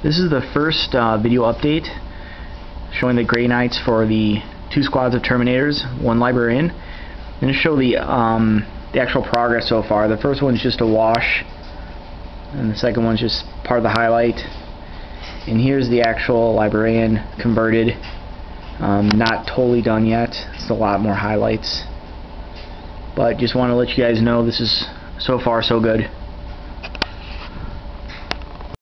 This is the first video update showing the Grey Knights for the 2 squads of Terminators, 1 librarian. I'm going to show the actual progress so far. The first one's just a wash, and the second one's just part of the highlight. And here's the actual librarian converted. Not totally done yet. It's a lot more highlights. But just want to let you guys know this is so far so good.